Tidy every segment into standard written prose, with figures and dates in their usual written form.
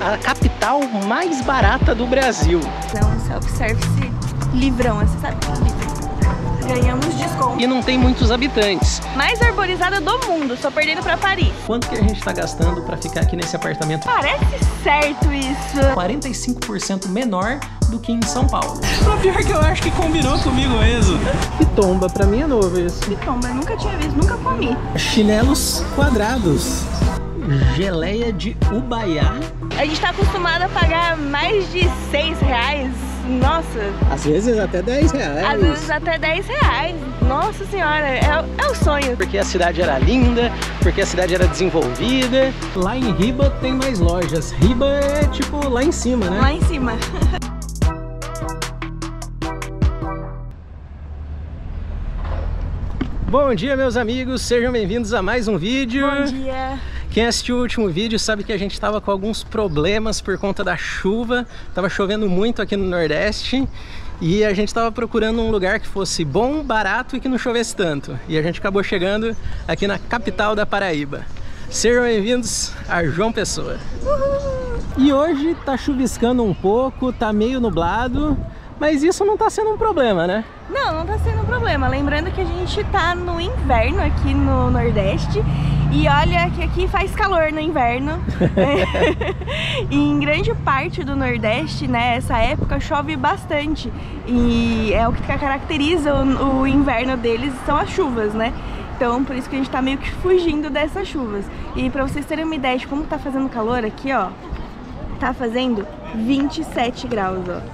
a capital mais barata do Brasil. É um self-service livrão, você sabe? Ganhamos desconto. E não tem muitos habitantes. Mais arborizada do mundo, só perdendo pra Paris. Quanto que a gente tá gastando pra ficar aqui nesse apartamento? Parece certo isso. 45% menor do que em São Paulo. O pior que eu acho que combinou comigo mesmo. Pitomba, pra mim é novo isso. Pitomba, eu nunca tinha visto, nunca comi. Chinelos quadrados. Geleia de Ubaiá. A gente tá acostumado a pagar mais de R$6. Nossa. Às vezes até R$10. Às vezes até R$10. Nossa senhora, é o sonho. Porque a cidade era linda, porque a cidade era desenvolvida. Lá em Riba tem mais lojas. Riba é tipo lá em cima, né? Lá em cima. Bom dia, meus amigos, sejam bem-vindos a mais um vídeo. Bom dia. Quem assistiu o último vídeo sabe que a gente estava com alguns problemas por conta da chuva. Tava chovendo muito aqui no Nordeste e a gente estava procurando um lugar que fosse bom, barato e que não chovesse tanto. E a gente acabou chegando aqui na capital da Paraíba. Sejam bem-vindos a João Pessoa. Uhul. E hoje tá chuviscando um pouco, tá meio nublado, mas isso não tá sendo um problema, né? Não tá sendo um problema. Lembrando que a gente tá no inverno aqui no Nordeste. E olha que aqui faz calor no inverno. E em grande parte do Nordeste, né, essa época chove bastante. E é o que caracteriza o inverno deles, são as chuvas, né? Então por isso que a gente tá meio que fugindo dessas chuvas. E pra vocês terem uma ideia de como tá fazendo calor aqui, ó, tá fazendo 27 graus, ó.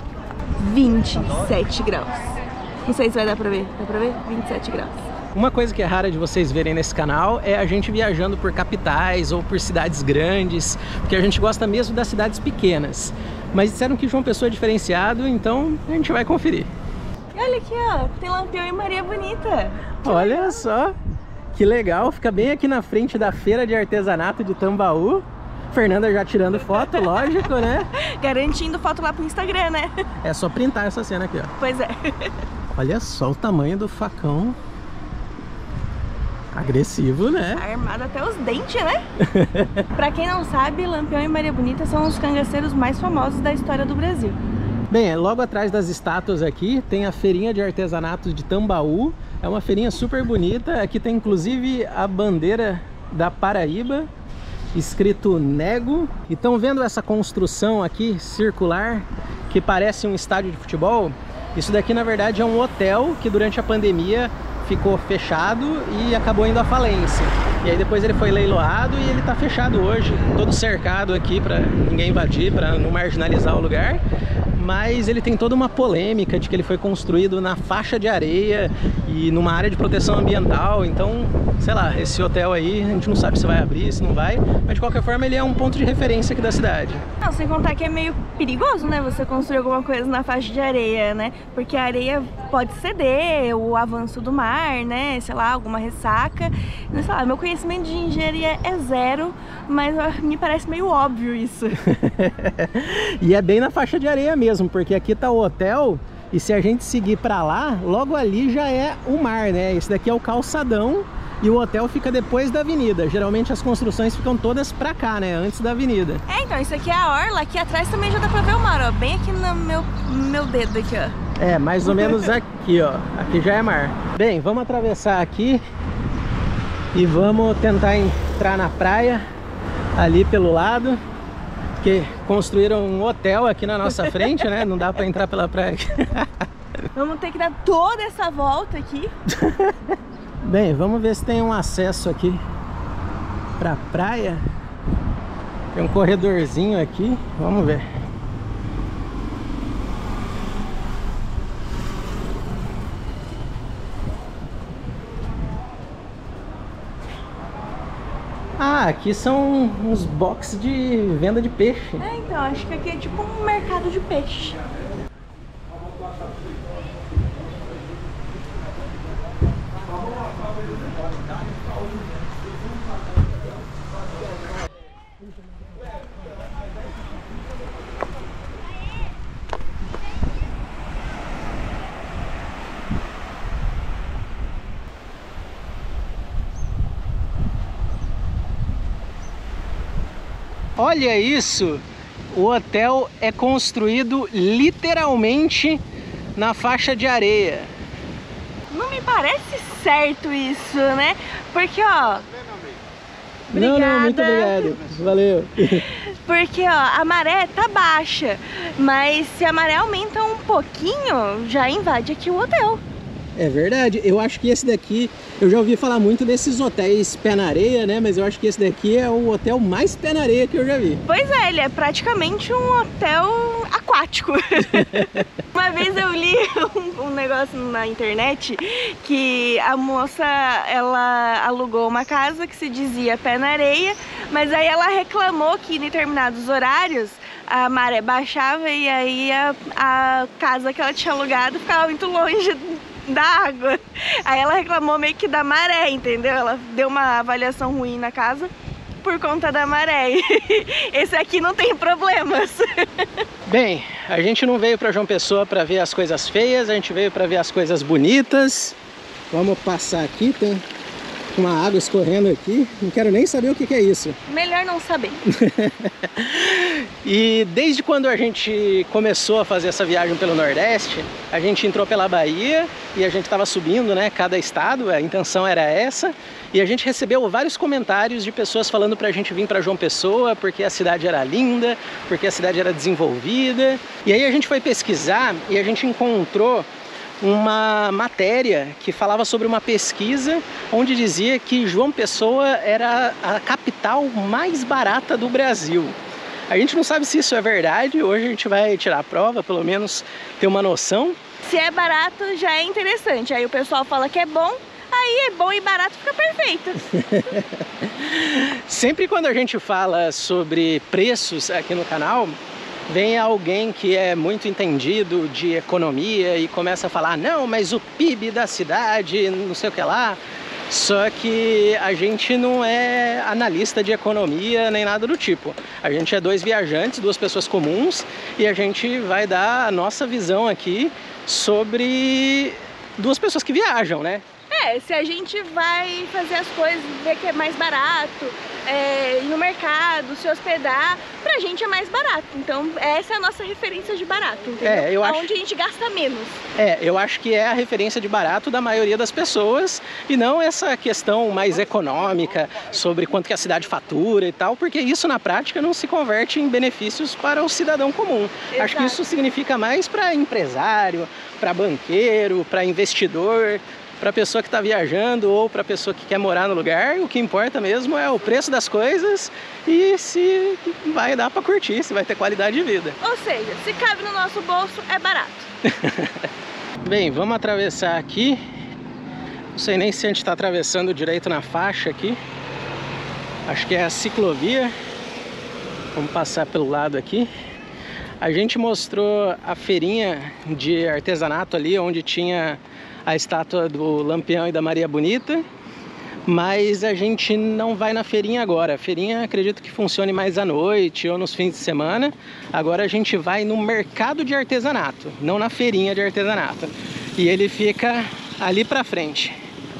27 graus. Não sei se vai dar pra ver. Dá pra ver? 27 graus. Uma coisa que é rara de vocês verem nesse canal é a gente viajando por capitais ou por cidades grandes, porque a gente gosta mesmo das cidades pequenas. Mas disseram que João Pessoa é diferenciado, então a gente vai conferir. E olha aqui, ó, tem Lampião e Maria Bonita. Olha só, que legal, fica bem aqui na frente da Feira de Artesanato de Tambaú. Fernanda já tirando foto, lógico, né? Garantindo foto lá pro Instagram, né? É só printar essa cena aqui, ó. Pois é. Olha só o tamanho do facão. Agressivo, né? Armado até os dentes, né? Pra quem não sabe, Lampião e Maria Bonita são os cangaceiros mais famosos da história do Brasil. Bem, logo atrás das estátuas aqui tem a feirinha de artesanatos de Tambaú. É uma feirinha super bonita. Aqui tem inclusive a bandeira da Paraíba, escrito Nego. E estão vendo essa construção aqui circular que parece um estádio de futebol? Isso daqui na verdade é um hotel que durante a pandemia ficou fechado e acabou indo à falência. E aí depois ele foi leiloado e ele tá fechado hoje, todo cercado aqui para ninguém invadir, para não marginalizar o lugar. Mas ele tem toda uma polêmica de que ele foi construído na faixa de areia e numa área de proteção ambiental. Então, sei lá, esse hotel aí a gente não sabe se vai abrir, se não vai, mas de qualquer forma ele é um ponto de referência aqui da cidade. Não, sem contar que é meio perigoso, né, você construir alguma coisa na faixa de areia, né, porque a areia pode ceder, o avanço do mar, né, sei lá, alguma ressaca. Sei lá, meu conhecimento de engenharia é zero, mas me parece meio óbvio isso. E é bem na faixa de areia mesmo, porque aqui tá o hotel e se a gente seguir pra lá, logo ali já é o mar, né? Esse daqui é o calçadão e o hotel fica depois da avenida. Geralmente as construções ficam todas pra cá, né? Antes da avenida. É, então, isso aqui é a orla, aqui atrás também já dá pra ver o mar, ó, bem aqui no meu dedo aqui, ó. É, mais ou menos aqui, ó. Aqui já é mar. Bem, vamos atravessar aqui e vamos tentar entrar na praia ali pelo lado. Porque construíram um hotel aqui na nossa frente, né? Não dá pra entrar pela praia. Vamos ter que dar toda essa volta aqui. Bem, vamos ver se tem um acesso aqui pra praia. Tem um corredorzinho aqui, vamos ver. Ah, aqui são uns boxes de venda de peixe. É, então, acho que aqui é tipo um mercado de peixe. Olha isso! O hotel é construído literalmente na faixa de areia. Não me parece certo isso, né? Porque, ó... Obrigada. Não, muito obrigado. Valeu. Porque, ó, a maré tá baixa, mas se a maré aumenta um pouquinho, já invade aqui o hotel. É verdade. Eu acho que esse daqui, eu já ouvi falar muito desses hotéis pé na areia, né? Mas eu acho que esse daqui é o hotel mais pé na areia que eu já vi. Pois é, ele é praticamente um hotel aquático. Uma vez eu li um negócio na internet que a moça, ela alugou uma casa que se dizia pé na areia, mas aí ela reclamou que em determinados horários a maré baixava e aí a casa que ela tinha alugado ficava muito longe da água. Aí ela reclamou meio que da maré, entendeu? Ela deu uma avaliação ruim na casa por conta da maré. Esse aqui não tem problemas. Bem, a gente não veio para João Pessoa para ver as coisas feias, a gente veio para ver as coisas bonitas. Vamos passar aqui, tem uma água escorrendo aqui, não quero nem saber o que é isso. Melhor não saber. E desde quando a gente começou a fazer essa viagem pelo Nordeste, a gente entrou pela Bahia e a gente estava subindo, né, cada estado, a intenção era essa. E a gente recebeu vários comentários de pessoas falando pra gente vir para João Pessoa porque a cidade era linda, porque a cidade era desenvolvida. E aí a gente foi pesquisar e a gente encontrou uma matéria que falava sobre uma pesquisa onde dizia que João Pessoa era a capital mais barata do Brasil. A gente não sabe se isso é verdade, hoje a gente vai tirar a prova, pelo menos ter uma noção. Se é barato já é interessante, aí o pessoal fala que é bom, aí é bom e barato fica perfeito. Sempre quando a gente fala sobre preços aqui no canal, vem alguém que é muito entendido de economia e começa a falar, não, mas o PIB da cidade, não sei o que lá. Só que a gente não é analista de economia nem nada do tipo. A gente é dois viajantes, duas pessoas comuns, e a gente vai dar a nossa visão aqui sobre duas pessoas que viajam, né? Se a gente vai fazer as coisas, ver que é mais barato, ir no mercado, se hospedar, pra gente é mais barato. Então essa é a nossa referência de barato, entendeu? Onde a gente gasta menos. Eu acho que é a referência de barato da maioria das pessoas e não essa questão mais econômica sobre quanto que a cidade fatura e tal, porque isso na prática não se converte em benefícios para o cidadão comum. Exato. Acho que isso significa mais para empresário, para banqueiro, para investidor, para a pessoa que está viajando ou para a pessoa que quer morar no lugar. O que importa mesmo é o preço das coisas e se vai dar para curtir, se vai ter qualidade de vida. Ou seja, se cabe no nosso bolso, é barato. Bem, vamos atravessar aqui. Não sei nem se a gente está atravessando direito na faixa aqui. Acho que é a ciclovia. Vamos passar pelo lado aqui. A gente mostrou a feirinha de artesanato ali, onde tinha a estátua do Lampião e da Maria Bonita, mas a gente não vai na feirinha agora. A feirinha acredito que funcione mais à noite ou nos fins de semana. Agora a gente vai no mercado de artesanato, não na feirinha de artesanato. E ele fica ali pra frente.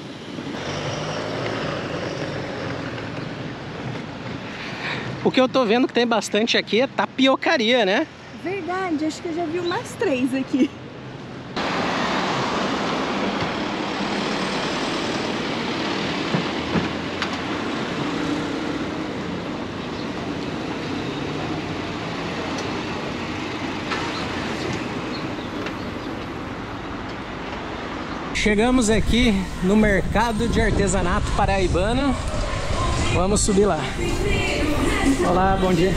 O que eu tô vendo que tem bastante aqui é tapiocaria, né? Verdade, acho que eu já vi umas 3 aqui. Chegamos aqui no mercado de artesanato paraibano. Vamos subir lá. Olá, bom dia.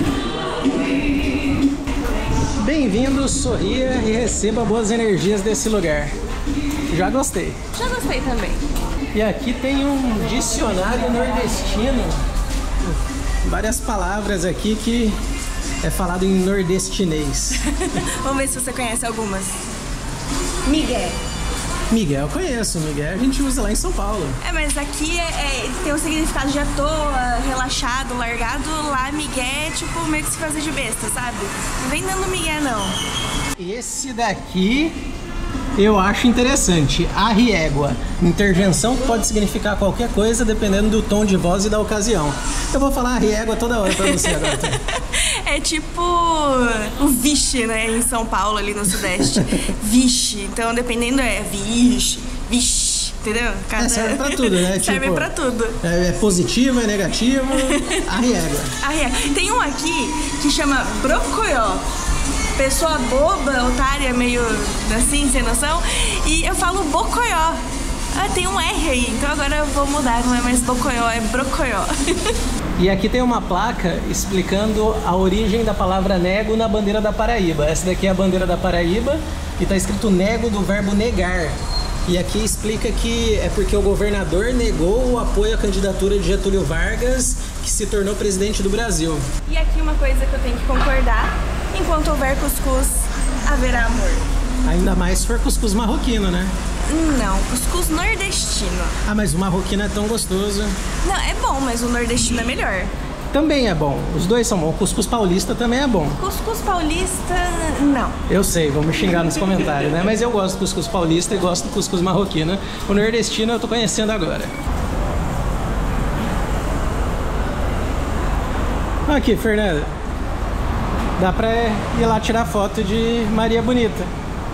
Bem-vindo, sorria e receba boas energias desse lugar. Já gostei. Já gostei também. E aqui tem um dicionário nordestino. Várias palavras aqui que é falado em nordestinês. Vamos ver se você conhece algumas. Miguel. Miguel, eu conheço. Miguel a gente usa lá em São Paulo. Mas aqui tem um significado de à toa, relaxado, largado. Lá Miguel é tipo meio que se fazer de besta, sabe? Não vem dando Miguel, não. Esse daqui Eu acho interessante. Arriégua. Intervenção pode significar qualquer coisa dependendo do tom de voz e da ocasião. Eu vou falar arriégua toda hora pra você agora. Tá? É tipo o vixe, né? Em São Paulo, ali no Sudeste. Vixe. Então, dependendo vixe, vixe. Entendeu? Serve pra tudo, né? Serve tipo, pra tudo. É positivo, é negativo. Arriégua. Tem um aqui que chama brocoió. Pessoa boba, otária, meio assim, sem noção. E eu falo bocoió. Tem um R aí, então agora eu vou mudar. Não é mais bocoió, é brocoió. E aqui tem uma placa explicando a origem da palavra nego na bandeira da Paraíba. Essa daqui é a bandeira da Paraíba e tá escrito nego do verbo negar. E aqui explica que é porque o governador negou o apoio à candidatura de Getúlio Vargas, que se tornou presidente do Brasil. E aqui uma coisa que eu tenho que concordar: enquanto houver cuscuz, haverá amor. Ainda mais se for cuscuz marroquino, né? Não, cuscuz nordestino. Mas o marroquino é tão gostoso. Não, é bom, mas o nordestino é melhor. Também é bom, os dois são bons. O cuscuz paulista também é bom. Cuscuz paulista, não. Eu sei, vão me xingar nos comentários, né? Mas eu gosto do cuscuz paulista e gosto do cuscuz marroquino. O nordestino eu tô conhecendo agora. Aqui, Fernanda. Dá pra ir lá tirar foto de Maria Bonita.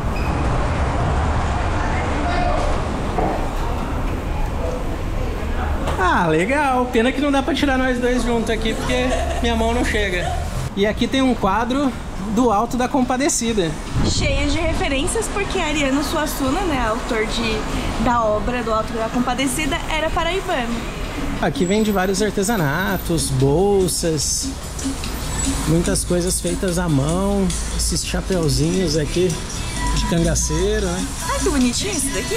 Legal. Pena que não dá pra tirar nós dois juntos aqui, porque minha mão não chega. E aqui tem um quadro do Alto da Compadecida. Cheio de referências, porque Ariano Suassuna, né, autor da obra do Alto da Compadecida, era paraibano. Aqui vende vários artesanatos, bolsas, muitas coisas feitas à mão, esses chapeuzinhos aqui de cangaceiro, né? Que bonitinho esse daqui.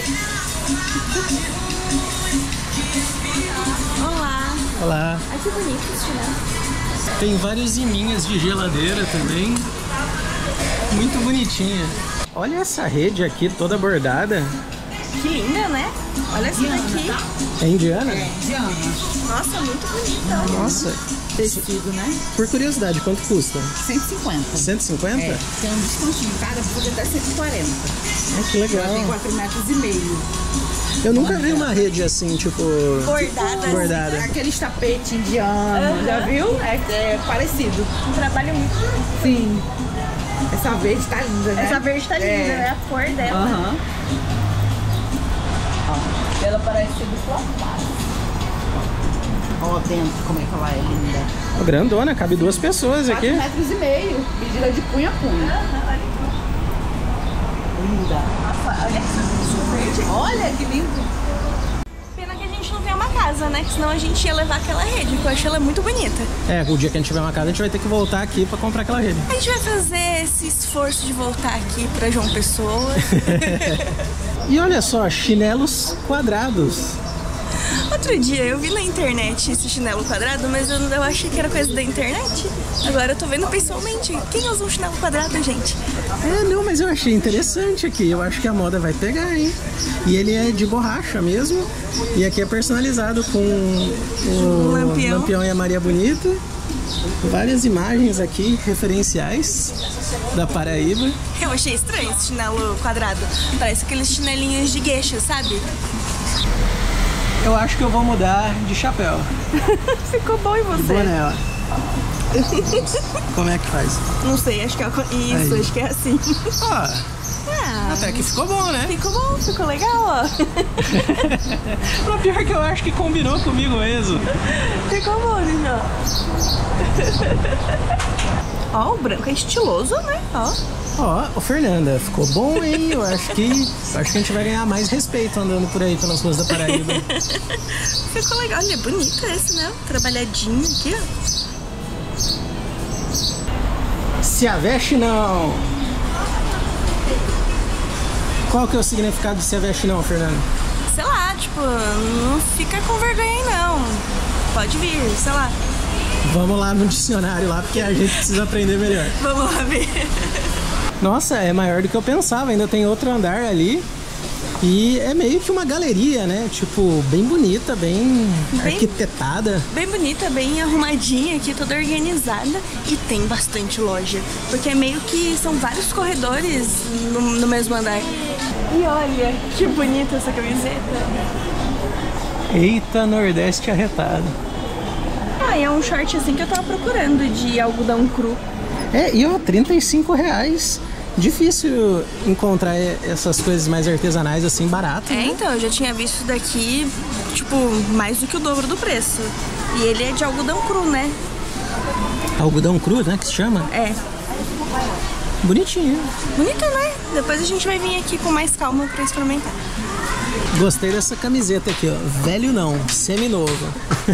Olá. Olá. Que bonito esse chinelo. Tem vários iminhos de geladeira também. Muito bonitinha. Olha essa rede aqui toda bordada. Que linda, né? Olha essa daqui. É indiana? É, indiana. Nossa, muito bonita. Nossa. Tecido, né? Por curiosidade, quanto custa? 150. 150? É, tem um descontinho, cada pode até 140. Que legal. Tem 4,5 metros. Eu nunca vi uma rede assim, tipo... Bordada. Aqueles tapetes indianos, já viu? É parecido. Um trabalho muito bonito. Sim. Essa verde tá linda, né? Essa verde tá linda, né? A cor dela. Ó, ela parece ser do flocado. Ó, dentro, como é que ela é linda. Grandona, cabe 2 pessoas aqui. 4,5 metros, medida de punho a punho. Linda. Nossa, olha essa verde. Olha que lindo. Pena que a gente não tem uma casa, né? Que senão a gente ia levar aquela rede, porque eu achei ela muito bonita. O dia que a gente tiver uma casa, a gente vai ter que voltar aqui pra comprar aquela rede. A gente vai fazer esse esforço de voltar aqui pra João Pessoa. E olha só, chinelos quadrados. Outro dia eu vi na internet esse chinelo quadrado, mas eu achei que era coisa da internet. Agora eu tô vendo pessoalmente. Quem usa um chinelo quadrado, gente? Não, mas eu achei interessante aqui. Eu acho que a moda vai pegar, hein? E ele é de borracha mesmo. E aqui é personalizado com o Lampião e a Maria Bonita. Várias imagens aqui, referenciais da Paraíba. Eu achei estranho esse chinelo quadrado. Parece aqueles chinelinhos de gueixa, sabe? Eu acho que eu vou mudar de chapéu. Ficou bom em você. De boné, ó. Como é que faz? Não sei, acho que é isso, acho que é assim. Até que ficou bom, né? Ficou bom, ficou legal, ó. O pior que eu acho que combinou comigo mesmo. Ficou bom, Lino. Ó, o branco é estiloso, né? Ó, Fernanda, ficou bom, hein? Eu acho que a gente vai ganhar mais respeito andando por aí pelas ruas da Paraíba. Ficou legal, olha, é bonito esse, né? Trabalhadinho aqui, ó. Se aveste não! Qual que é o significado de se aveste não, Fernanda? Sei lá, tipo, não fica com vergonha aí não. Pode vir, sei lá. Vamos lá no dicionário lá, porque a gente precisa aprender melhor. Vamos lá ver. Nossa, é maior do que eu pensava, ainda tem outro andar ali. E é meio que uma galeria, né? Tipo, bem bonita, bem arquitetada. Bem bonita, bem arrumadinha aqui, toda organizada. E tem bastante loja. Porque é meio que são vários corredores no mesmo andar. E olha, que bonita essa camiseta. Eita, Nordeste arretado. Ah, e é um short assim que eu tava procurando, de algodão cru. É, e ó, R$35. Difícil encontrar essas coisas mais artesanais assim, barato. É, né? então, eu já tinha visto isso daqui, tipo, mais do que o dobro do preço. E ele é de algodão cru, né? Algodão cru, né, que se chama? É. Bonitinho. Bonito, né? Depois a gente vai vir aqui com mais calma pra experimentar. Gostei dessa camiseta aqui, ó. Velho não, seminovo.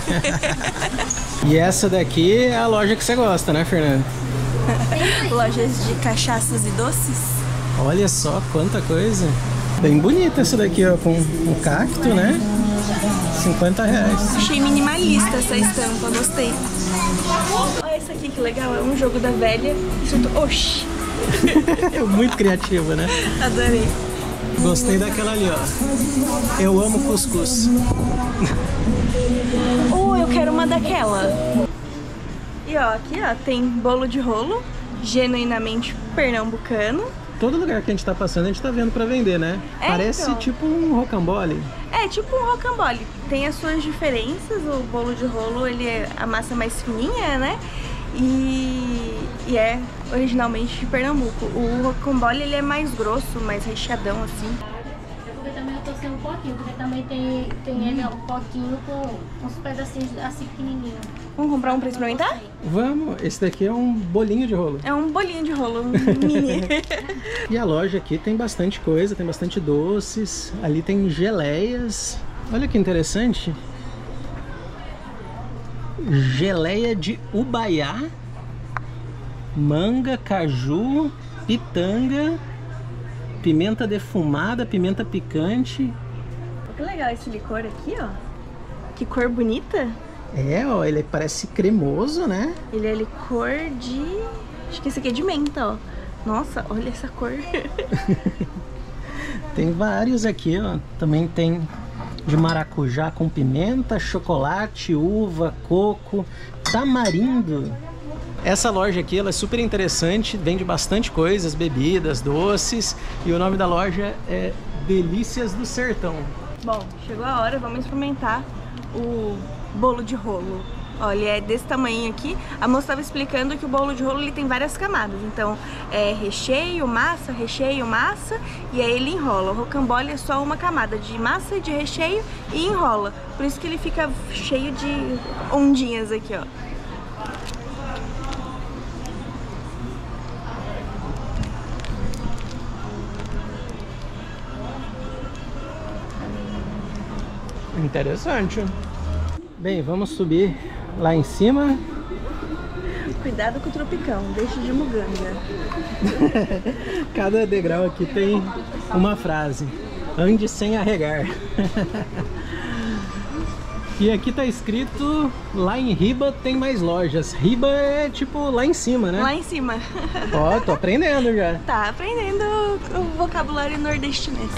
E essa daqui é a loja que você gosta, né, Fernanda? Lojas de cachaças e doces. Olha só quanta coisa. Bem bonita essa daqui, ó, com um cacto, né? R$50. Achei minimalista essa estampa, gostei. Olha essa aqui que legal, é um jogo da velha. Escrito Oxi. Muito criativo, né? Adorei. Gostei daquela ali, ó. Eu amo cuscuz. Eu quero uma daquela. E ó, aqui ó, tem bolo de rolo, genuinamente pernambucano. Todo lugar que a gente tá passando, a gente tá vendo pra vender, né? É, Parece então. tipo um rocambole. É, tipo um rocambole. Tem as suas diferenças, o bolo de rolo, ele é a massa mais fininha, né? E é originalmente de Pernambuco. O rocambole, ele é mais grosso, mais recheadão, assim. É porque também eu tô sem um potinho, porque também tem ele um potinho com uns pedacinhos assim pequenininhos. Vamos comprar um pra experimentar? Vamos, esse daqui é um bolinho de rolo. É um bolinho de rolo, um mini. E a loja aqui tem bastante coisa, tem bastante doces. Ali tem geleias. Olha que interessante. Geleia de ubaiá, manga, caju, pitanga, pimenta defumada, pimenta picante. Que legal esse licor aqui, ó. Que cor bonita. É, ó, ele parece cremoso, né? Ele é licor de... Acho que esse aqui é de menta, ó. Nossa, olha essa cor. Tem vários aqui, ó. Também tem de maracujá com pimenta, chocolate, uva, coco, tamarindo. Essa loja aqui, ela é super interessante, vende bastante coisas, bebidas, doces. E o nome da loja é Delícias do Sertão. Bom, chegou a hora, vamos experimentar o bolo de rolo. Olha, é desse tamanho aqui. A moça estava explicando que o bolo de rolo ele tem várias camadas. Então, é recheio, massa, e aí ele enrola. O rocambole é só uma camada de massa, de recheio e enrola. Por isso que ele fica cheio de ondinhas aqui, ó. Interessante. Bem, vamos subir lá em cima. Cuidado com o tropicão, deixa de muganga. Cada degrau aqui tem uma frase. Ande sem arregar. E aqui tá escrito, lá em Riba tem mais lojas. Riba é tipo lá em cima, né? Lá em cima. Ó, tô aprendendo já. Tá aprendendo o vocabulário nordestinês.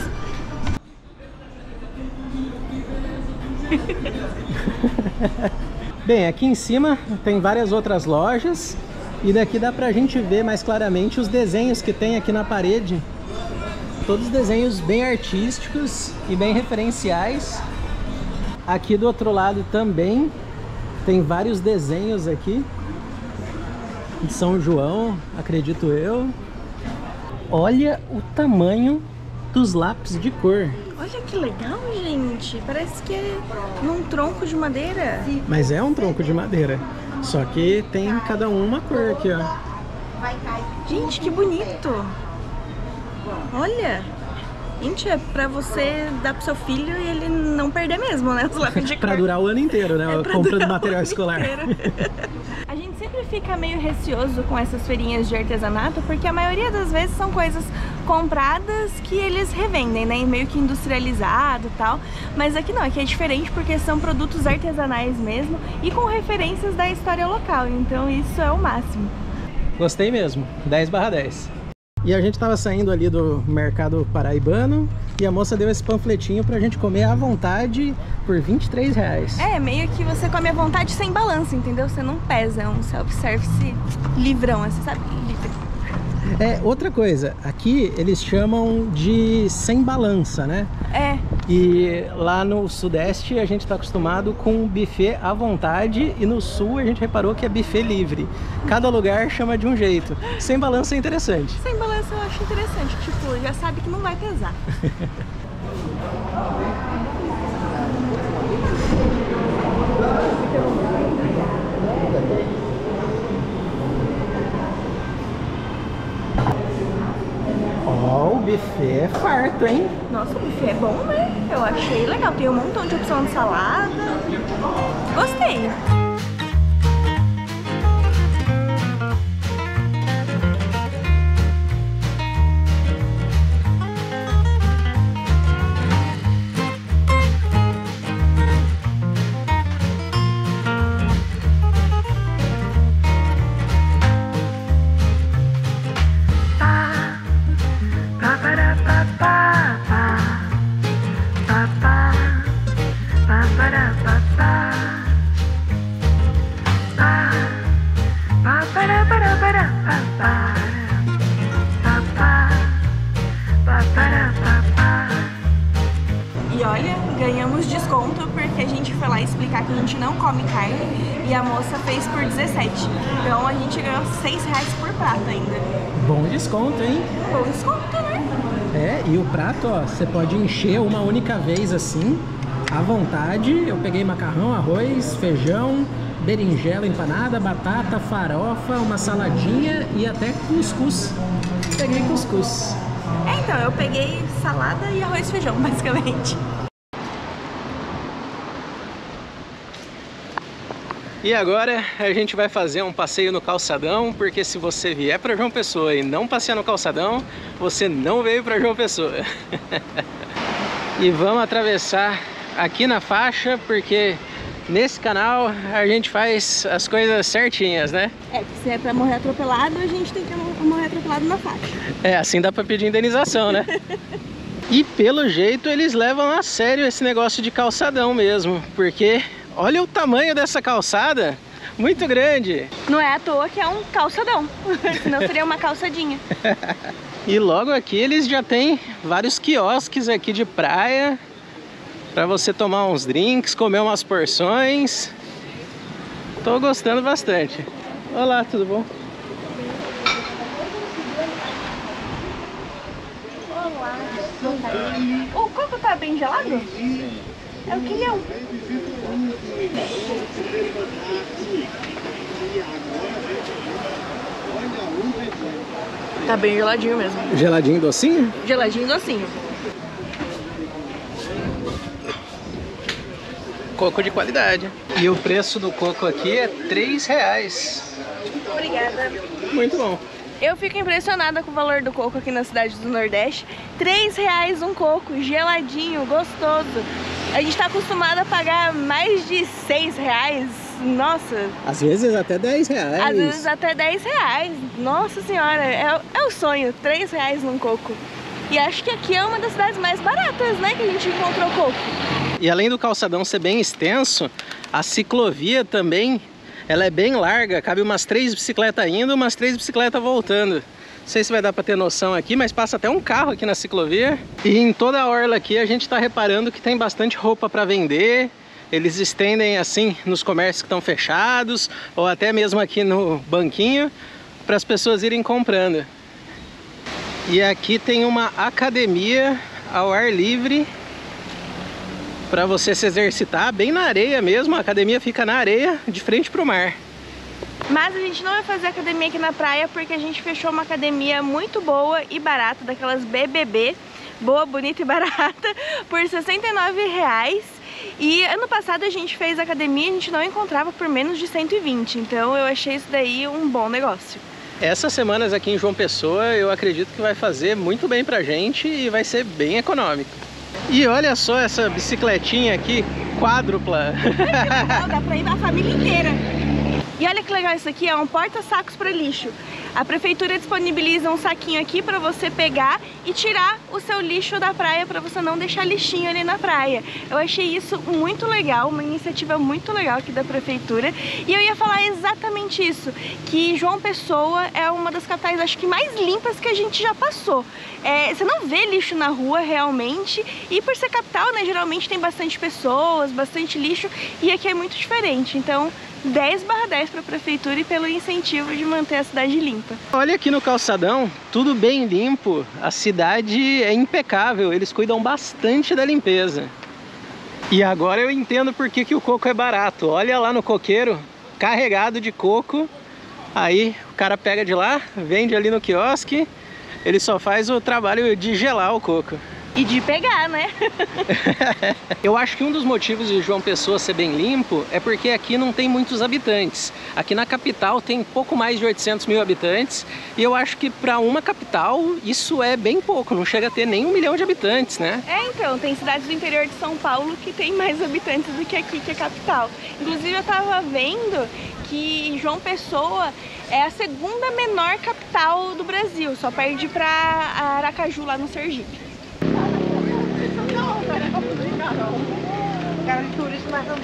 Bem, aqui em cima tem várias outras lojas e daqui dá pra gente ver mais claramente os desenhos que tem aqui na parede. Todos desenhos bem artísticos e bem referenciais. Aqui do outro lado também tem vários desenhos aqui de São João, acredito eu. Olha o tamanho dos lápis de cor. Olha que legal, gente. Parece que é num tronco de madeira. Mas é um tronco de madeira. Só que tem cada um uma cor aqui, ó. Gente, que bonito. Olha. Gente, é pra você dar pro seu filho e ele não perder mesmo, né? Os lápis de cor. Pra durar o ano inteiro, né? É pra Comprando durar o material ano escolar. inteiro. A gente sempre fica meio receoso com essas feirinhas de artesanato, porque a maioria das vezes são coisas compradas que eles revendem, né? Meio que industrializado e tal. Mas aqui não, aqui é diferente porque são produtos artesanais mesmo e com referências da história local. Então isso é o máximo. Gostei mesmo. 10/10. E a gente tava saindo ali do mercado paraibano e a moça deu esse panfletinho pra gente comer à vontade por R$23. É, meio que você come à vontade sem balanço, entendeu? Você não pesa, é um self-service livrão, você sabe? Livre. Outra coisa, aqui eles chamam de sem balança, né? É. E lá no Sudeste a gente tá acostumado com buffet à vontade e no Sul a gente reparou que é buffet livre. Cada lugar chama de um jeito. Sem balança é interessante. Sem balança eu acho interessante, tipo, já sabe que não vai pesar. Ó, o buffet é farto, hein? Nossa, o buffet é bom, né? Eu achei legal. Tem um montão de opção de salada. Gostei. E olha, ganhamos desconto porque a gente foi lá explicar que a gente não come carne e a moça fez por 17. Então a gente ganhou R$6 por prato ainda. Bom desconto, hein? Bom desconto, né? E o prato, ó, você pode encher uma única vez assim, à vontade. Eu peguei macarrão, arroz, feijão, berinjela empanada, batata, farofa, uma saladinha e até cuscuz. Peguei cuscuz. Então, eu peguei salada e arroz e feijão, basicamente. E agora a gente vai fazer um passeio no calçadão, porque se você vier para João Pessoa e não passear no calçadão, você não veio para João Pessoa. E vamos atravessar aqui na faixa, porque nesse canal a gente faz as coisas certinhas, né? Se é pra morrer atropelado, a gente tem que morrer atropelado na faixa. Assim dá pra pedir indenização, né? E pelo jeito eles levam a sério esse negócio de calçadão mesmo, porque olha o tamanho dessa calçada, muito grande. Não é à toa que é um calçadão, senão seria uma calçadinha. E logo aqui eles já tem vários quiosques aqui de praia, para você tomar uns drinks, comer umas porções. Tô gostando bastante. Olá, tudo bom? Olá. O coco tá bem gelado? Eu queria um. Tá bem geladinho mesmo. Geladinho docinho? Geladinho docinho. Coco de qualidade. E o preço do coco aqui é R$3. Obrigada. Muito bom. Eu fico impressionada com o valor do coco aqui na cidade do Nordeste. R$3 um coco, geladinho, gostoso. A gente tá acostumado a pagar mais de R$6. Nossa. Às vezes até R$10. Às vezes até R$10. Nossa senhora, é o sonho. R$3 num coco. E acho que aqui é uma das cidades mais baratas, né, que a gente encontrou coco. E além do calçadão ser bem extenso, a ciclovia também, ela é bem larga, cabe umas 3 bicicletas indo, umas 3 bicicletas voltando. Não sei se vai dar para ter noção aqui, mas passa até um carro aqui na ciclovia. E em toda a orla aqui a gente está reparando que tem bastante roupa para vender. Eles estendem assim nos comércios que estão fechados, ou até mesmo aqui no banquinho, para as pessoas irem comprando. E aqui tem uma academia ao ar livre, para você se exercitar bem na areia mesmo. A academia fica na areia, de frente para o mar. Mas a gente não vai fazer academia aqui na praia porque a gente fechou uma academia muito boa e barata, daquelas BBB, boa, bonita e barata, por R$69. E ano passado a gente fez academia e a gente não encontrava por menos de 120, então eu achei isso daí um bom negócio. Essas semanas aqui em João Pessoa eu acredito que vai fazer muito bem pra gente e vai ser bem econômico. E olha só essa bicicletinha aqui, quádrupla. Legal, dá pra ir a família inteira. E olha que legal isso aqui, é um porta-sacos para lixo. A prefeitura disponibiliza um saquinho aqui para você pegar e tirar o seu lixo da praia, para você não deixar lixinho ali na praia. Eu achei isso muito legal, uma iniciativa muito legal aqui da prefeitura. E eu ia falar exatamente isso, que João Pessoa é uma das capitais, acho que mais limpas que a gente já passou. Você não vê lixo na rua realmente, e por ser capital, né, geralmente tem bastante pessoas, bastante lixo, e aqui é muito diferente. Então 10/10 para a prefeitura e pelo incentivo de manter a cidade limpa. Olha aqui no calçadão, tudo bem limpo, a cidade é impecável, eles cuidam bastante da limpeza. E agora eu entendo por que o coco é barato. Olha lá no coqueiro, carregado de coco, aí o cara pega de lá, vende ali no quiosque, ele só faz o trabalho de gelar o coco. E de pegar, né? Eu acho que um dos motivos de João Pessoa ser bem limpo é porque aqui não tem muitos habitantes. Aqui na capital tem pouco mais de 800 mil habitantes. E eu acho que para uma capital isso é bem pouco, não chega a ter nem 1 milhão de habitantes, né? Então, tem cidades do interior de São Paulo que tem mais habitantes do que aqui, que é capital. Inclusive eu tava vendo que João Pessoa é a segunda menor capital do Brasil, só perde para Aracaju, lá no Sergipe. Cara de turista, mas não.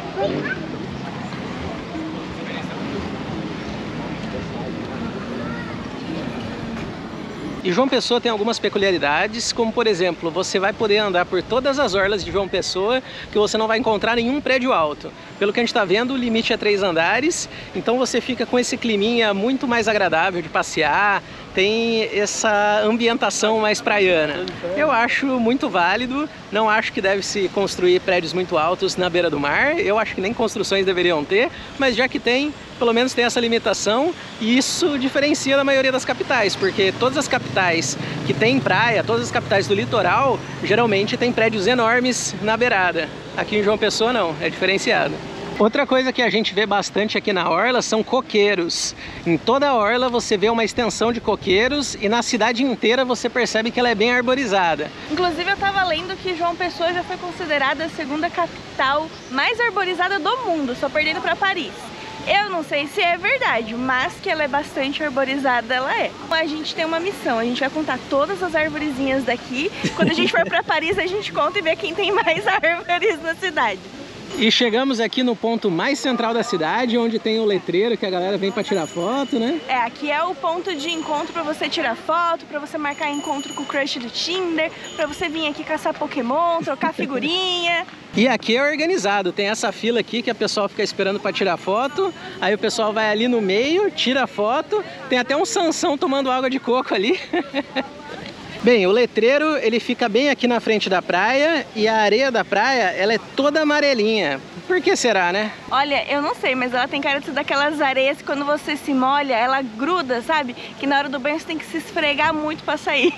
E João Pessoa tem algumas peculiaridades, como por exemplo, você vai poder andar por todas as orlas de João Pessoa que você não vai encontrar nenhum prédio alto. Pelo que a gente está vendo, o limite é 3 andares, então você fica com esse climinha muito mais agradável de passear, tem essa ambientação mais praiana. Eu acho muito válido, não acho que deve se construir prédios muito altos na beira do mar, eu acho que nem construções deveriam ter, mas já que tem, pelo menos tem essa limitação, e isso diferencia da maioria das capitais, porque todas as capitais que tem praia, todas as capitais do litoral, geralmente tem prédios enormes na beirada. Aqui em João Pessoa não, é diferenciado. Outra coisa que a gente vê bastante aqui na orla são coqueiros. Em toda a orla você vê uma extensão de coqueiros e na cidade inteira você percebe que ela é bem arborizada. Inclusive eu estava lendo que João Pessoa já foi considerada a segunda capital mais arborizada do mundo, só perdendo para Paris. Eu não sei se é verdade, mas que ela é bastante arborizada, ela é. A gente tem uma missão, a gente vai contar todas as arvorezinhas daqui. Quando a gente for para Paris, a gente conta e vê quem tem mais árvores na cidade. E chegamos aqui no ponto mais central da cidade, onde tem o letreiro que a galera vem para tirar foto, né? Aqui é o ponto de encontro para você tirar foto, para você marcar encontro com o crush do Tinder, para você vir aqui caçar Pokémon, trocar figurinha. E aqui é organizado, tem essa fila aqui que a pessoa fica esperando para tirar foto, aí o pessoal vai ali no meio, tira a foto, tem até um Sansão tomando água de coco ali. Bem, o letreiro ele fica bem aqui na frente da praia e a areia da praia ela é toda amarelinha. Por que será, né? Olha, eu não sei, mas ela tem cara de ser daquelas areias que quando você se molha, ela gruda, sabe? Que na hora do banho você tem que se esfregar muito para sair.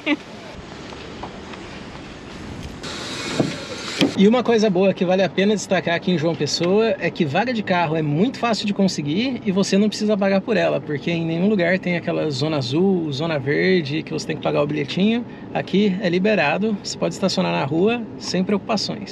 E uma coisa boa que vale a pena destacar aqui em João Pessoa é que vaga de carro é muito fácil de conseguir e você não precisa pagar por ela, porque em nenhum lugar tem aquela zona azul, zona verde, que você tem que pagar o bilhetinho. Aqui é liberado, você pode estacionar na rua sem preocupações.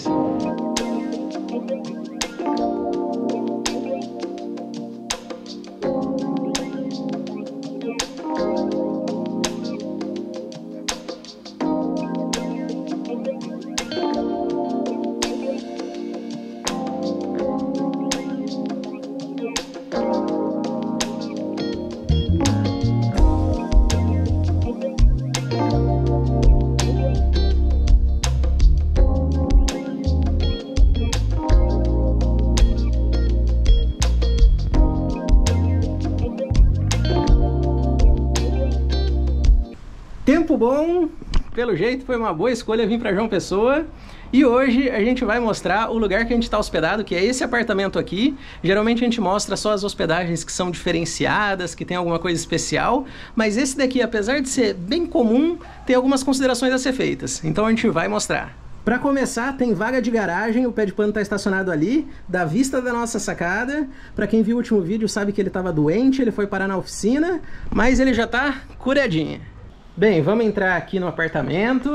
Tempo bom, pelo jeito foi uma boa escolha vir para João Pessoa. E hoje a gente vai mostrar o lugar que a gente está hospedado, que é esse apartamento aqui. Geralmente a gente mostra só as hospedagens que são diferenciadas, que tem alguma coisa especial. Mas esse daqui, apesar de ser bem comum, tem algumas considerações a ser feitas. Então a gente vai mostrar. Para começar, tem vaga de garagem, o pé de pano está estacionado ali, dá vista da nossa sacada. Para quem viu o último vídeo sabe que ele estava doente, ele foi parar na oficina, mas ele já está curadinho. Bem, vamos entrar aqui no apartamento.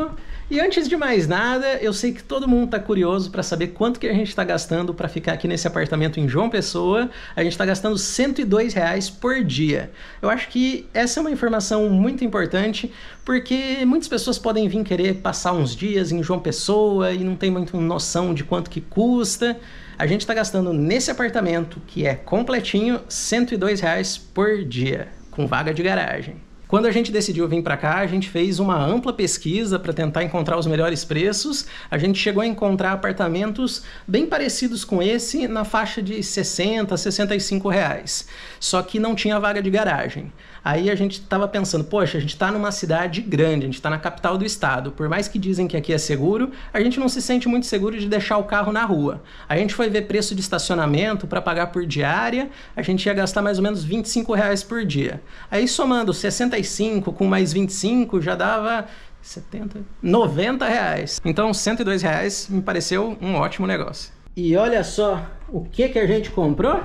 E antes de mais nada, eu sei que todo mundo está curioso para saber quanto que a gente está gastando para ficar aqui nesse apartamento em João Pessoa. A gente está gastando R$102 por dia. Eu acho que essa é uma informação muito importante, porque muitas pessoas podem vir querer passar uns dias em João Pessoa e não tem muita noção de quanto que custa. A gente está gastando nesse apartamento, que é completinho, R$102 por dia, com vaga de garagem. Quando a gente decidiu vir para cá, a gente fez uma ampla pesquisa para tentar encontrar os melhores preços. A gente chegou a encontrar apartamentos bem parecidos com esse, na faixa de R$60, R$65. Só que não tinha vaga de garagem. Aí a gente estava pensando, poxa, a gente está numa cidade grande, a gente está na capital do estado. Por mais que dizem que aqui é seguro, a gente não se sente muito seguro de deixar o carro na rua. A gente foi ver preço de estacionamento para pagar por diária, a gente ia gastar mais ou menos R$25 por dia. Aí somando 65 com mais 25 já dava 70, R$90. Então R$102 me pareceu um ótimo negócio. E olha só o que a gente comprou?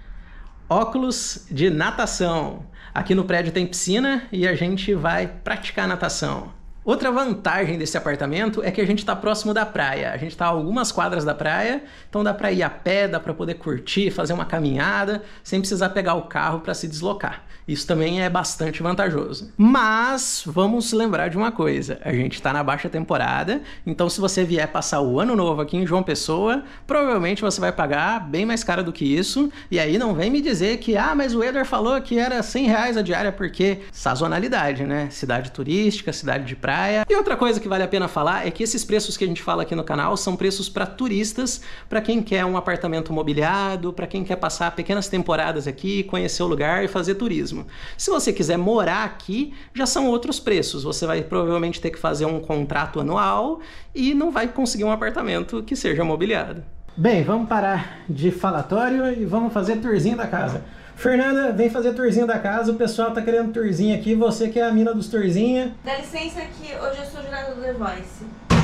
Óculos de natação. Aqui no prédio tem piscina e a gente vai praticar natação. Outra vantagem desse apartamento é que a gente está próximo da praia. A gente está a algumas quadras da praia, então dá para ir a pé, dá para poder curtir, fazer uma caminhada, sem precisar pegar o carro para se deslocar. Isso também é bastante vantajoso. Mas vamos lembrar de uma coisa, a gente está na baixa temporada, então se você vier passar o ano novo aqui em João Pessoa, provavelmente você vai pagar bem mais caro do que isso, e aí não vem me dizer que, mas o Eder falou que era R$100 a diária, porque sazonalidade, né? Cidade turística, cidade de praia. E outra coisa que vale a pena falar é que esses preços que a gente fala aqui no canal são preços para turistas, para quem quer um apartamento mobiliado, para quem quer passar pequenas temporadas aqui, conhecer o lugar e fazer turismo. Se você quiser morar aqui, já são outros preços. Você vai provavelmente ter que fazer um contrato anual e não vai conseguir um apartamento que seja mobiliado. Bem, vamos parar de falatório e vamos fazer tourzinho da casa. Fernanda, vem fazer tourzinho da casa, o pessoal tá querendo tourzinho aqui, você que é a mina dos tourzinhos. Dá licença que hoje eu sou jurada do The Voice.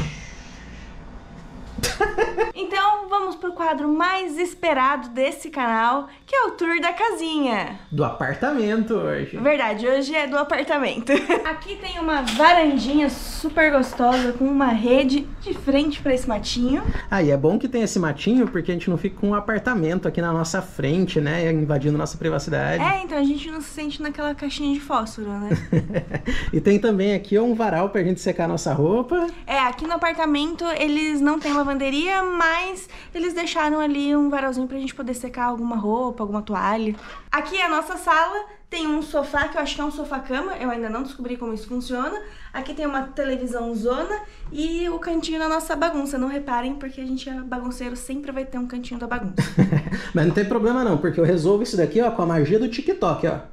Então vamos pro quadro mais esperado desse canal, que é o tour da casinha. Do apartamento hoje. Verdade, hoje é do apartamento. Aqui tem uma varandinha super gostosa com uma rede de frente para esse matinho. E é bom que tem esse matinho porque a gente não fica com um apartamento aqui na nossa frente, né, invadindo nossa privacidade. Então a gente não se sente naquela caixinha de fósforo, né? E tem também aqui um varal pra gente secar nossa roupa. Aqui no apartamento eles não têm lavanderia, mas eles deixaram ali um varalzinho pra gente poder secar alguma roupa, alguma toalha. Aqui é a nossa sala, tem um sofá, que eu acho que é um sofá-cama, eu ainda não descobri como isso funciona. Aqui tem uma televisão zona e o cantinho da nossa bagunça. Não reparem, porque a gente é bagunceiro, sempre vai ter um cantinho da bagunça. Mas não tem problema não, porque eu resolvo isso daqui, ó, com a magia do TikTok, ó.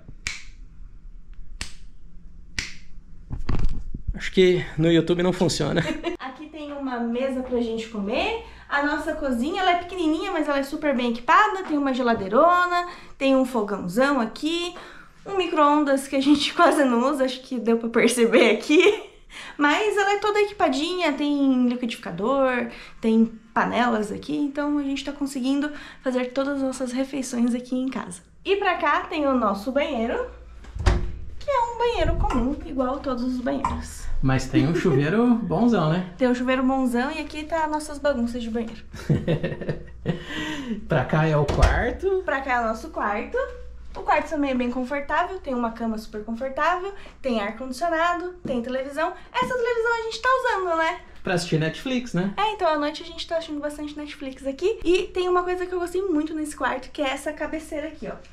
Acho que no YouTube não funciona. Aqui tem uma mesa pra gente comer. A nossa cozinha, ela é pequenininha, mas ela é super bem equipada. Tem uma geladeirona, tem um fogãozão aqui, um micro-ondas que a gente quase não usa, acho que deu pra perceber aqui. Mas ela é toda equipadinha, tem liquidificador, tem panelas aqui, então a gente tá conseguindo fazer todas as nossas refeições aqui em casa. E pra cá tem o nosso banheiro, que é um banheiro comum, igual a todos os banheiros. Mas tem um chuveiro bonzão, né? Tem um chuveiro bonzão e aqui tá as nossas bagunças de banheiro. Pra cá é o quarto. Pra cá é o nosso quarto. O quarto também é bem confortável, tem uma cama super confortável, tem ar-condicionado, tem televisão. Essa televisão a gente tá usando, né? Pra assistir Netflix, né? Então à noite a gente tá assistindo bastante Netflix aqui. E tem uma coisa que eu gostei muito nesse quarto, que é essa cabeceira aqui, ó.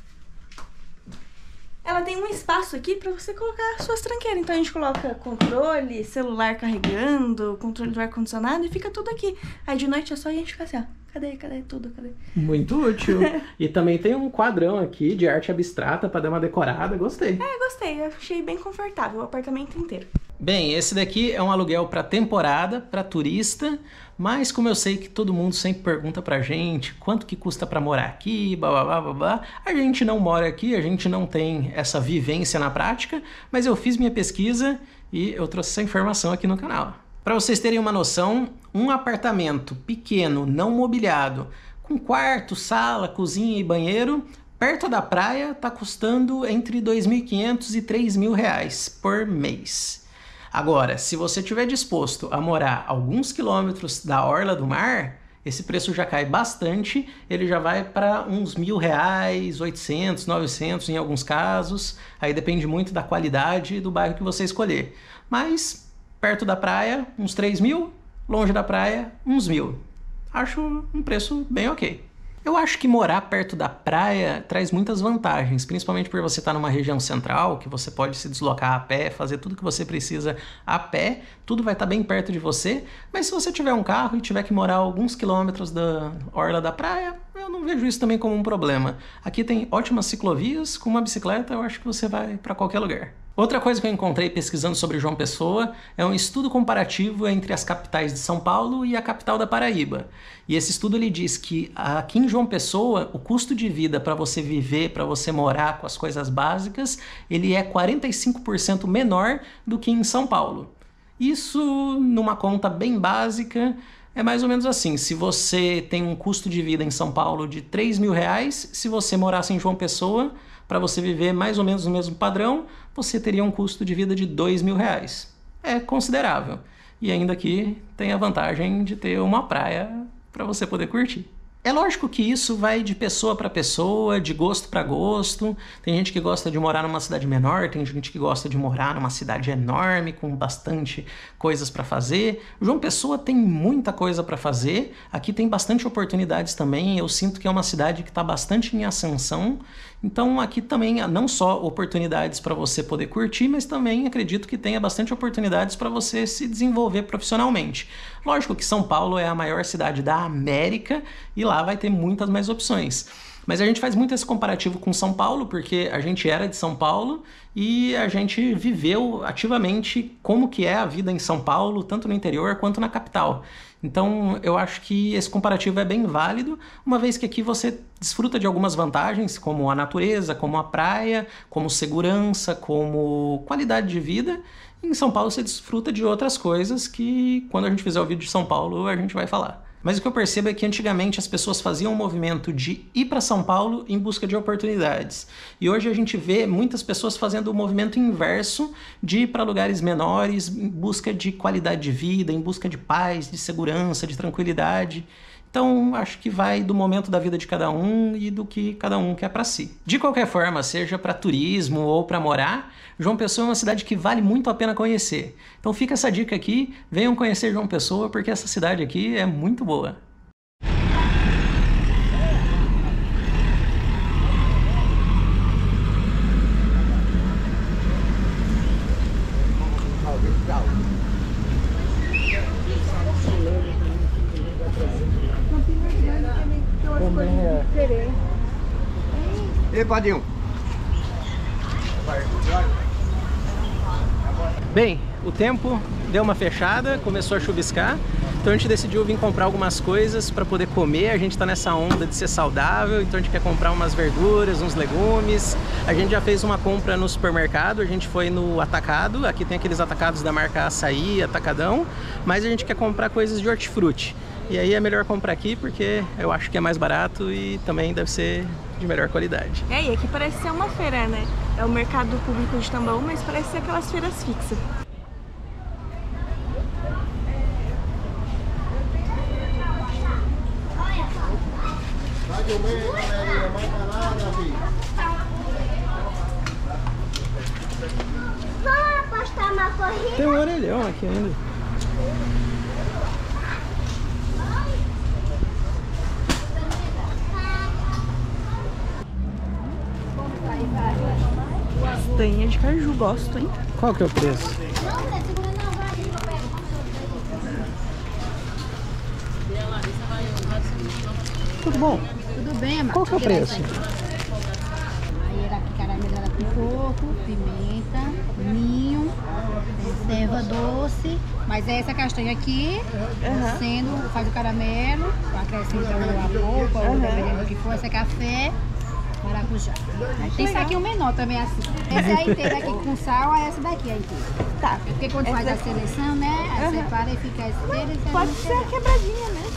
Ela tem um espaço aqui pra você colocar suas tranqueiras. Então a gente coloca controle, celular carregando, controle do ar-condicionado e fica tudo aqui. Aí de noite é só a gente ficar assim, ó. Cadê tudo? Cadê? Muito útil. E também tem um quadrão aqui de arte abstrata pra dar uma decorada. Gostei. Gostei. Eu achei bem confortável o apartamento inteiro. Bem, esse daqui é um aluguel para temporada, para turista, mas como eu sei que todo mundo sempre pergunta pra gente quanto que custa para morar aqui, blá, a gente não mora aqui, a gente não tem essa vivência na prática, mas eu fiz minha pesquisa e eu trouxe essa informação aqui no canal. Para vocês terem uma noção, um apartamento pequeno, não mobiliado, com quarto, sala, cozinha e banheiro, perto da praia, tá custando entre R$ 2.500 e R$ 3.000 por mês. Agora, se você estiver disposto a morar alguns quilômetros da orla do mar, esse preço já cai bastante, ele já vai para uns R$1.000, 800, 900 em alguns casos, aí depende muito da qualidade do bairro que você escolher. Mas perto da praia, uns 3.000, longe da praia, uns 1.000. Acho um preço bem ok. Eu acho que morar perto da praia traz muitas vantagens, principalmente por você estar numa região central, que você pode se deslocar a pé, fazer tudo que você precisa a pé, tudo vai estar bem perto de você, mas se você tiver um carro e tiver que morar alguns quilômetros da orla da praia, eu não vejo isso também como um problema. Aqui tem ótimas ciclovias, com uma bicicleta eu acho que você vai para qualquer lugar. Outra coisa que eu encontrei pesquisando sobre João Pessoa é um estudo comparativo entre as capitais de São Paulo e a capital da Paraíba. E esse estudo ele diz que aqui em João Pessoa, o custo de vida para você viver, para você morar com as coisas básicas, ele é 45% menor do que em São Paulo. Isso, numa conta bem básica, é mais ou menos assim. Se você tem um custo de vida em São Paulo de R$3.000, se você morasse em João Pessoa, para você viver mais ou menos no mesmo padrão, você teria um custo de vida de R$2.000. É considerável. E ainda aqui tem a vantagem de ter uma praia para você poder curtir. É lógico que isso vai de pessoa para pessoa, de gosto para gosto. Tem gente que gosta de morar numa cidade menor, tem gente que gosta de morar numa cidade enorme, com bastante coisas para fazer. João Pessoa tem muita coisa para fazer, aqui tem bastante oportunidades também. Eu sinto que é uma cidade que está bastante em ascensão. Então aqui também não só oportunidades para você poder curtir, mas também acredito que tenha bastante oportunidades para você se desenvolver profissionalmente. Lógico que São Paulo é a maior cidade da América e lá vai ter muitas mais opções. Mas a gente faz muito esse comparativo com São Paulo, porque a gente era de São Paulo e a gente viveu ativamente como que é a vida em São Paulo, tanto no interior quanto na capital. Então eu acho que esse comparativo é bem válido, uma vez que aqui você desfruta de algumas vantagens, como a natureza, como a praia, como segurança, como qualidade de vida. E em São Paulo você desfruta de outras coisas que, quando a gente fizer o vídeo de São Paulo, a gente vai falar. Mas o que eu percebo é que antigamente as pessoas faziam um movimento de ir para São Paulo em busca de oportunidades. E hoje a gente vê muitas pessoas fazendo o movimento inverso de ir para lugares menores em busca de qualidade de vida, em busca de paz, de segurança, de tranquilidade. Então, acho que vai do momento da vida de cada um e do que cada um quer para si. De qualquer forma, seja para turismo ou para morar, João Pessoa é uma cidade que vale muito a pena conhecer. Então fica essa dica aqui, venham conhecer João Pessoa, porque essa cidade aqui é muito boa. E Padinho? Bem, o tempo deu uma fechada, começou a chuviscar, então a gente decidiu vir comprar algumas coisas para poder comer. A gente está nessa onda de ser saudável, então a gente quer comprar umas verduras, uns legumes. A gente já fez uma compra no supermercado, a gente foi no Atacado, aqui tem aqueles atacados da marca Açaí, Atacadão, mas a gente quer comprar coisas de hortifruti. E aí é melhor comprar aqui porque eu acho que é mais barato e também deve ser de melhor qualidade. E aqui parece ser uma feira, né? É o mercado público de Tambaú, mas parece ser aquelas feiras fixas. Vamos apostar uma corrida? Tem um orelhão aqui ainda. Castanha de caju, gosto, hein? Qual que é o preço? Tudo bom? Tudo bem, amor? Qual que é o preço? Aí era caramelada com coco, pimenta, ninho, erva doce. Mas essa castanha aqui, sendo, faz o caramelo, acrescentando a polpa, ou dependendo do que for, essa é café, maracujá. Aí tem saquinho menor também assim. Essa é inteira aqui com sal, é essa daqui é inteira. Tá. Porque quando faz a seleção, né, aí separa e fica essa inteira. Pode ser a quebradinha, né?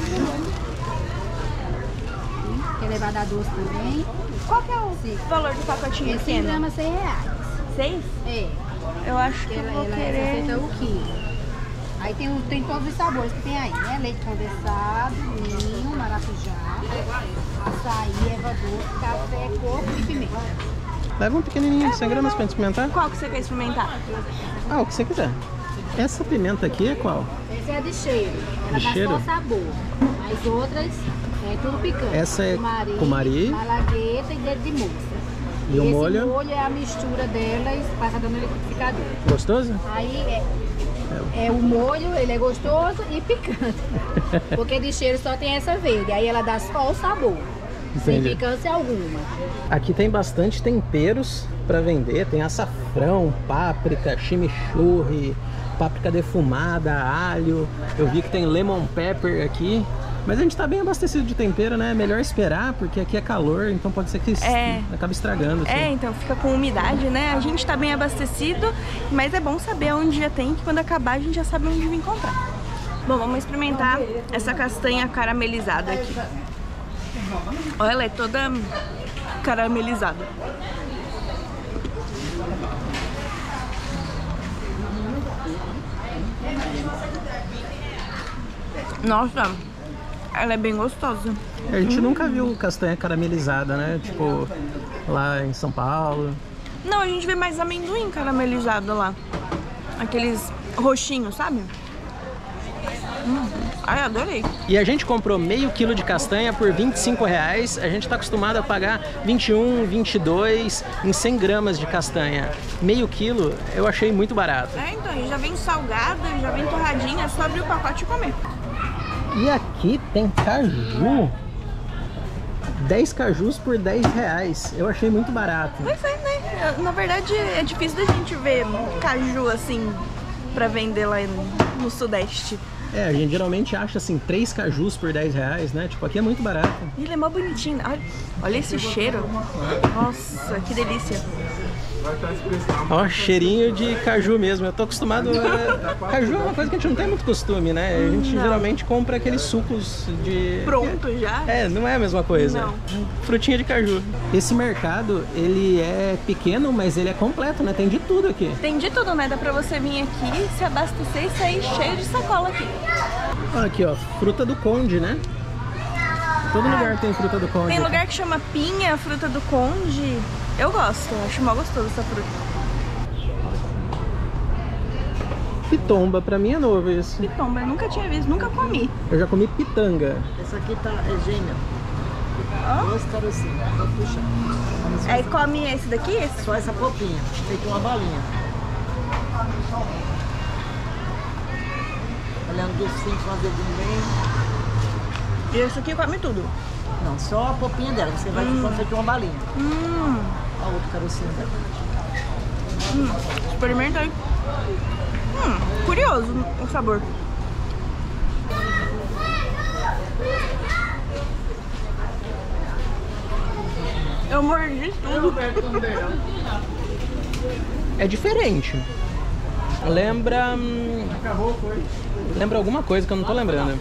Quer levar da doce também. Qual que é o valor do pacotinho Esse pequeno? grama R$100. 6? É. Eu acho que eu vou Ela querer... é 60 o quilo. Aí tem todos os sabores que tem aí, né? Leite condensado, ninho, maracujá, açaí, erva doce, café, coco e pimenta. Leva um pequenininho, 100 gramas pra gente experimentar. Qual que você quer experimentar? Ah, o que você quiser. Essa pimenta aqui é qual? Essa é a de cheiro. Ela De dá cheiro? só sabor. As outras é tudo picante. Essa é cumari, malagueta e dedo de moça. E o esse molho? molho é a mistura delas, passa no liquidificador. Gostoso? Aí é o molho, ele é gostoso e picante. Porque de cheiro só tem essa verde. Aí ela dá só o sabor. Sem Entendi. picância alguma. Aqui tem bastante temperos para vender. Tem açafrão, páprica, chimichurri, páprica defumada, alho. Eu vi que tem lemon pepper aqui. Mas a gente tá bem abastecido de tempero, né? É melhor esperar, porque aqui é calor, então pode ser que acabe estragando. Assim. É, então fica com umidade, né? A gente tá bem abastecido, mas é bom saber onde já tem, que quando acabar a gente já sabe onde vir comprar. Bom, vamos experimentar essa castanha caramelizada aqui. Olha, ela é toda caramelizada. Nossa, ela é bem gostosa. A gente nunca viu castanha caramelizada, né? Tipo, lá em São Paulo. Não, a gente vê mais amendoim caramelizado lá. Aqueles roxinhos, sabe? Ai, adorei. E a gente comprou meio quilo de castanha por R$25. A gente tá acostumado a pagar 21, 22 em 100 gramas de castanha. Meio quilo eu achei muito barato. É, então, já vem salgada, já vem torradinha, é só abrir o pacote e comer. E aqui tem caju. 10 cajus por R$10. Eu achei muito barato. Pois é, né? Na verdade, é difícil da gente ver caju assim pra vender lá no Sudeste. É, a gente geralmente acha assim, 3 cajus por R$10, né? Tipo, aqui é muito barato. E ele é mó bonitinho. Olha esse cheiro. Nossa, que delícia. Ó, cheirinho de caju mesmo. Eu tô acostumado a... Caju é uma coisa que a gente não tem muito costume, né? A gente geralmente compra aqueles sucos de... Pronto já? É, não é a mesma coisa. Não. Frutinha de caju. Esse mercado, ele é pequeno, mas ele é completo, né? Tem de tudo aqui. Tem de tudo, né? Dá pra você vir aqui, se abastecer e sair cheio de sacola aqui. Olha aqui, ó. Fruta do conde, né? Todo lugar tem fruta do conde. Tem aqui. lugar que chama pinha, fruta do conde. Eu gosto, acho mó gostoso essa fruta. Pitomba, pra mim é novo isso. Pitomba, eu nunca tinha visto, nunca comi. Eu já comi pitanga. Essa aqui é gêmea. Duas carocinhas. Vou puxar. Aí come esse daqui, esse? Só essa popinha, feito uma balinha. Olhando docinho, com azedinho bem. E esse aqui come tudo. Não, só a popinha dela. Você vai ficando feito uma balinha. A outra carocinha dela. Experimenta aí. Curioso o sabor. Eu mordi tudo. É diferente. Lembra... Lembra alguma coisa que eu não tô lembrando.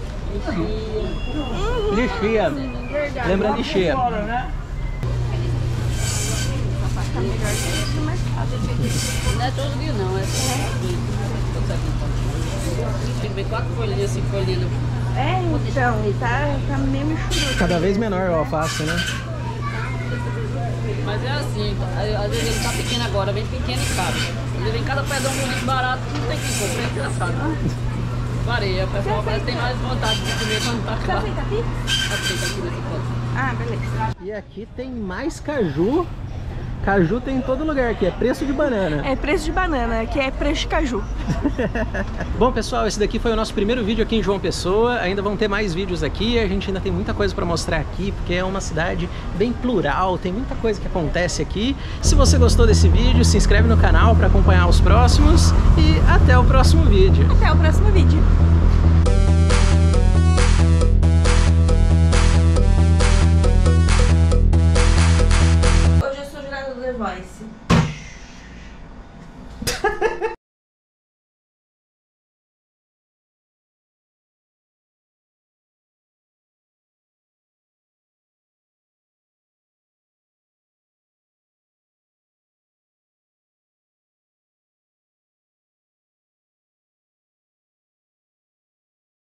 Lixia. Lembra lixia. Não é todo dia não, é só tem que ver 4 folhinhas, 5 folhinhas. É, então, tá meio michurudo. Cada vez menor o alface, né? Mas é assim, às vezes ele tá pequeno agora, vem pequeno e caro. Ele vem cada pedão bonito, barato, não tem que comprar, é engraçado. Varia, o pessoal parece que tem mais vontade de comer quando tá Você acabado. aceita aqui? Aceita aqui nesse ponto. Ah, beleza. E aqui tem mais caju. Caju tem em todo lugar aqui, é preço de banana. É preço de banana, que é preço de caju. Bom, pessoal, esse daqui foi o nosso primeiro vídeo aqui em João Pessoa. Ainda vão ter mais vídeos aqui, a gente ainda tem muita coisa para mostrar aqui, porque é uma cidade bem plural, tem muita coisa que acontece aqui. Se você gostou desse vídeo, se inscreve no canal para acompanhar os próximos e até o próximo vídeo. Até o próximo vídeo.